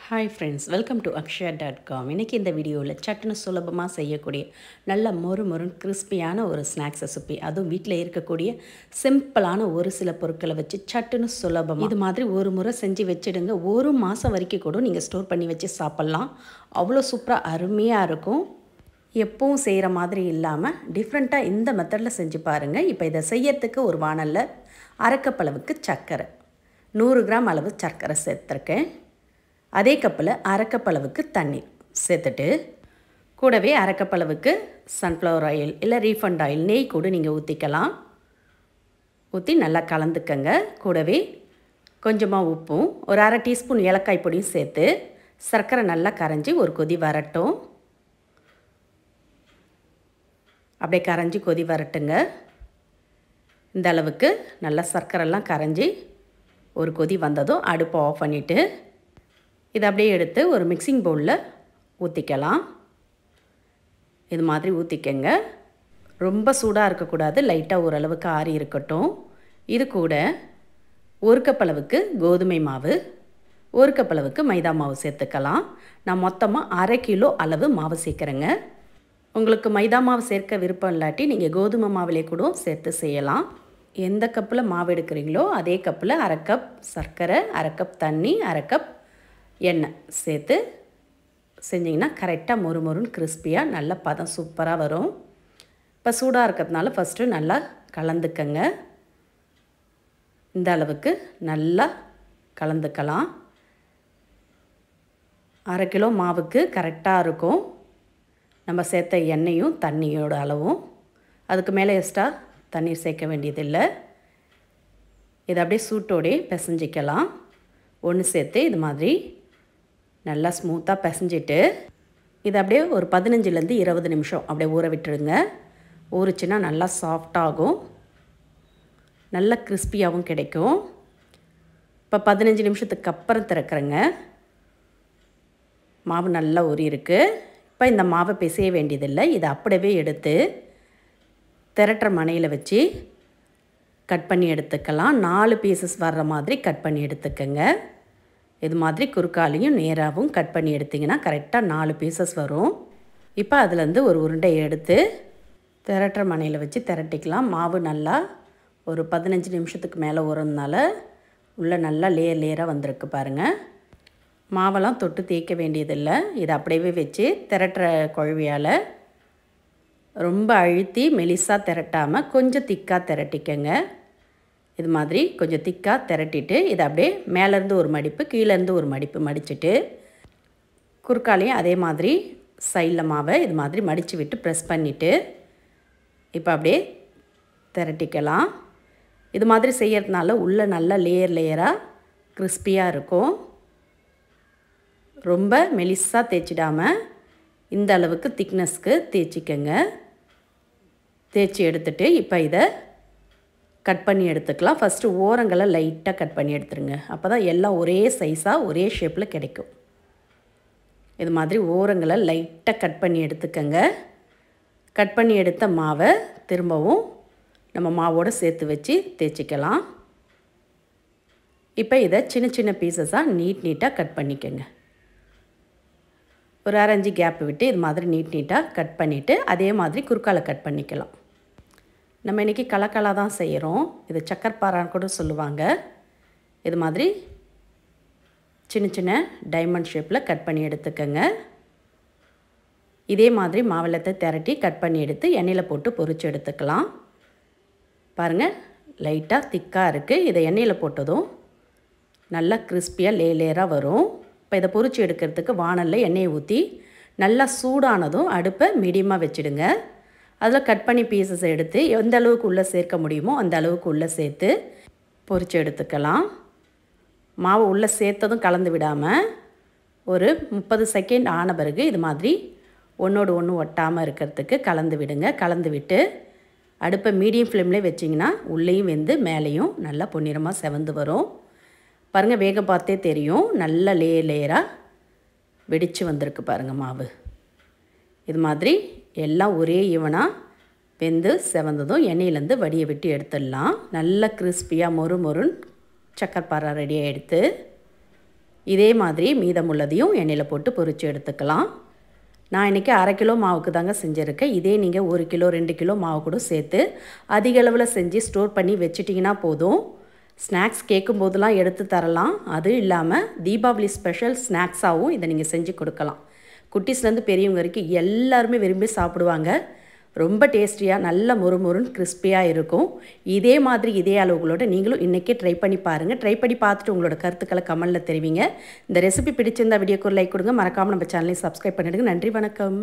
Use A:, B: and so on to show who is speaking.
A: Hi friends, welcome to akshaya.com. இன்னைக்கு இந்த வீடியோவில் சட்டுன்னு சுலபமாக செய்யக்கூடிய நல்ல மொறுமொறுன்னு கிறிஸ்பியான ஒரு ஸ்நாக்ஸ் ரெசிபி, அதுவும் வீட்டில் இருக்கக்கூடிய சிம்பிளான ஒரு சில பொருட்களை வச்சு சட்டுன்னு சுலபமாக இது மாதிரி ஒரு முறை செஞ்சு வச்சுடுங்க. ஒரு மாதம் வரைக்கும் கூட நீங்கள் ஸ்டோர் பண்ணி வச்சு சாப்பிட்லாம். அவ்வளோ சூப்பராக அருமையாக இருக்கும். எப்பவும் செய்கிற மாதிரி இல்லாமல் டிஃப்ரெண்ட்டாக இந்த மெத்தடில் செஞ்சு பாருங்கள். இப்போ இதை செய்யறதுக்கு ஒரு வானலில் அரைக்கப்பளவுக்கு சர்க்கரை, 100 கிராம் அளவு சர்க்கரை சேர்த்துருக்கேன். அதே கப்பில் அரைக்கப்பளவுக்கு தண்ணீர் சேர்த்துட்டு கூடவே அரைக்கப்பளவுக்கு சன்ஃப்ளவர் ஆயில் இல்லை ரீஃபண்ட் ஆயில், நெய் கூட நீங்கள் ஊற்றிக்கலாம். ஊற்றி நல்லா கலந்துக்கங்க. கூடவே கொஞ்சமாக உப்பும் ஒரு அரை டீஸ்பூன் ஏலக்காய் பொடியும் சேர்த்து சர்க்கரை நல்லா கரைஞ்சி ஒரு கொதி வரட்டும். அப்படியே கரைஞ்சி கொதி வரட்டுங்க. இந்த அளவுக்கு நல்லா சர்க்கரைலாம் கரைஞ்சி ஒரு கொதி வந்ததும் அடுப்பை ஆஃப் பண்ணிவிட்டு இதை அப்படியே எடுத்து ஒரு மிக்சிங் பவுலில் ஊற்றிக்கலாம். இது மாதிரி ஊற்றிக்கங்க. ரொம்ப சூடாக இருக்கக்கூடாது, லைட்டாக ஓரளவுக்கு ஆறி இருக்கட்டும். இது கூட ஒரு கப் அளவுக்கு கோதுமை மாவு, ஒரு கப் அளவுக்கு மைதா மாவு சேர்த்துக்கலாம். நான் மொத்தமாக அரை கிலோ அளவு மாவு சேர்க்குறேங்க. உங்களுக்கு மைதா மாவு சேர்க்க விருப்பம் இல்லாட்டி நீங்கள் கோதுமை மாவிலே கூட சேர்த்து செய்யலாம். எந்த கப்பில் மாவு எடுக்கிறீங்களோ அதே கப்பில் அரை கப் சர்க்கரை, அரை கப் தண்ணி, அரை கப் எண்ணெய் சேர்த்து செஞ்சிங்கன்னா கரெக்டாக மொறுமொறுன்னு கிறிஸ்பியாக நல்ல பதம் சூப்பராக வரும். இப்போ சூடாக இருக்கிறதுனால ஃபஸ்ட்டு நல்லா கலந்துக்கங்க. இந்த அளவுக்கு நல்லா கலந்துக்கலாம். அரை கிலோ மாவுக்கு கரெக்டாக இருக்கும் நம்ம சேர்த்த எண்ணெயும் தண்ணியோட அளவும். அதுக்கு மேலே எக்ஸ்ட்ரா தண்ணீர் சேர்க்க வேண்டியதில்லை. இதை அப்படியே சூட்டோடே பிசைஞ்சிக்கலாம். ஒன்று சேர்த்து இது மாதிரி நல்லா ஸ்மூத்தாக பிசைஞ்சிட்டு இதை அப்படியே ஒரு 15லேருந்து 20 நிமிஷம் அப்படியே ஊற விட்டுருங்க. ஊறிச்சின்னா நல்லா சாஃப்டாகும், நல்ல கிறிஸ்பியாகவும் கிடைக்கும். இப்போ 15 நிமிஷத்துக்கு அப்புறம் திறக்கிறேங்க. மாவு நல்லா ஊறி இருக்குது. இப்போ இந்த மாவை பிசைய வேண்டியதில்லை. இதை அப்படியே எடுத்து திரட்டுற மணையில் வச்சு கட் பண்ணி எடுத்துக்கலாம். 4 பீசஸ் வர்ற மாதிரி கட் பண்ணி எடுத்துக்கங்க. இது மாதிரி குறுக்காலையும் நேராகவும் கட் பண்ணி எடுத்திங்கன்னா கரெக்டாக 4 பீசஸ் வரும். இப்போ அதுலேருந்து ஒரு உருண்டையை எடுத்து திரட்டுற மணையில் வச்சு திரட்டிக்கலாம். மாவு நல்லா ஒரு 15 நிமிஷத்துக்கு மேலே ஊறதுனால உள்ளே நல்லா லேயராக வந்திருக்கு பாருங்கள். மாவெல்லாம் தொட்டு தேய்க்க வேண்டியதில்லை. இதை அப்படியே வச்சு திரட்டுற குழவியால் ரொம்ப அழுத்தி மெலிசாக திரட்டாமல் கொஞ்சம் திக்காக திரட்டிக்கங்க. இது மாதிரி கொஞ்சம் திக்காக திரட்டிட்டு இதை அப்படியே மேலேருந்து ஒரு மடிப்பு, கீழேருந்து ஒரு மடிப்பு மடிச்சுட்டு குறுக்காலையும் அதே மாதிரி சைடில் மாவை இது மாதிரி மடித்து விட்டு ப்ரெஸ் பண்ணிவிட்டு இப்போ அப்படியே திரட்டிக்கலாம். இது மாதிரி செய்யறதுனால உள்ளே நல்லா லேயராக கிறிஸ்பியாக இருக்கும். ரொம்ப மெலிசாக தேய்ச்சிடாமல் இந்த அளவுக்கு திக்னஸ்க்கு தேய்ச்சிக்கங்க. தேய்ச்சி எடுத்துகிட்டு இப்போ இதை கட் பண்ணி எடுத்துக்கலாம். ஃபஸ்ட்டு ஓரங்களை லைட்டாக கட் பண்ணி எடுத்துருங்க. அப்போ தான் எல்லாம் ஒரே சைஸாக ஒரே ஷேப்பில் கிடைக்கும். இது மாதிரி ஓரங்களை லைட்டாக கட் பண்ணி எடுத்துக்கங்க. கட் பண்ணி எடுத்த மாவை திரும்பவும் நம்ம மாவோடு சேர்த்து வச்சு தேய்ச்சிக்கலாம். இப்போ இதை சின்ன சின்ன பீசஸாக நீட்டாக கட் பண்ணிக்கோங்க. ஒரு 6 இன்ச்சு கேப் விட்டு இது மாதிரி நீட்டாக கட் பண்ணிவிட்டு அதே மாதிரி குறுக்கால கட் பண்ணிக்கலாம். நம்ம இன்றைக்கி கலக்கலாக தான் செய்கிறோம். இது சக்கரப்பாறான்னு கூட சொல்லுவாங்க. இது மாதிரி சின்ன சின்ன டைமண்ட் ஷேப்பில் கட் பண்ணி எடுத்துக்கோங்க. இதே மாதிரி மாவெல்லத்தை திரட்டி கட் பண்ணி எடுத்து எண்ணெயில் போட்டு பொரித்து எடுத்துக்கலாம். பாருங்கள், லைட்டாக திக்காக இருக்குது. இதை எண்ணெயில் போட்டதும் நல்லா கிறிஸ்பியாக லேயராக வரும். இப்போ இதை பொரித்து எடுக்கிறதுக்கு வானலில் எண்ணெயை ஊற்றி நல்லா சூடானதும் அடுப்பை மீடியமாக வச்சுடுங்க. அதில் கட் பண்ணி பீசஸ் எடுத்து எந்த அளவுக்கு உள்ளே சேர்க்க முடியுமோ அந்த அளவுக்கு உள்ளே சேர்த்து பொரித்து எடுத்துக்கலாம். மாவு உள்ளே சேர்த்ததும் கலந்து விடாமல் ஒரு 30 செகண்ட் ஆன பிறகு இது மாதிரி ஒன்றோடு ஒன்று ஒட்டாமல் இருக்கிறதுக்கு கலந்து விடுங்க. கலந்து விட்டு அடுப்பை மீடியம் ஃப்ளேம்லேயே வச்சிங்கன்னா உள்ளேயும் வெந்து மேலேயும் நல்லா பொன்னிறமாக செவந்து வரும். பாருங்கள், வேக பார்த்தே தெரியும். நல்ல லேயராக வெடித்து வந்திருக்கு பாருங்கள் மாவு. இது மாதிரி எல்லாம் ஒரே ஈவனாக வெந்து செவந்ததும் எண்ணெயிலேருந்து வடியை விட்டு எடுத்துடலாம். நல்ல கிறிஸ்பியாக மொறுன்னு சக்கரப்பாறை ரெடியாக எடுத்து இதே மாதிரி மீதமுள்ளதையும் எண்ணெயில் போட்டு பொரித்து எடுத்துக்கலாம். நான் இன்றைக்கி 1/2 கிலோ மாவுக்கு தாங்க செஞ்சுருக்கேன். இதே நீங்கள் 1 கிலோ 2 கிலோ மாவு கூட சேர்த்து அதிக அளவில் செஞ்சு ஸ்டோர் பண்ணி வச்சிட்டிங்கன்னா போதும். ஸ்நாக்ஸ் கேட்கும்போதெல்லாம் எடுத்து தரலாம். அது இல்லாமல் தீபாவளி ஸ்பெஷல் ஸ்நாக்ஸாகவும் இதை நீங்கள் செஞ்சு கொடுக்கலாம். குட்டீஸ்லேருந்து பெரியவங்க வரைக்கும் எல்லாருமே விரும்பி சாப்பிடுவாங்க. ரொம்ப டேஸ்டியாக நல்ல மொறுமொறுன்னு கிறிஸ்பியாக இருக்கும். இதே மாதிரி இதே அளவுகளோடு நீங்களும் இன்றைக்கே ட்ரை பண்ணி பாருங்கள். ட்ரை பண்ணி பார்த்துட்டு உங்களோட கருத்துக்களை கமெண்டில் தெரிவிங்க. இந்த ரெசிபி பிடிச்சிருந்தா வீடியோக்கு ஒரு லைக் கொடுங்க. மறக்காமல் நம்ம சேனலையும் சப்ஸ்கிரைப் பண்ணிடுங்க. நன்றி, வணக்கம்.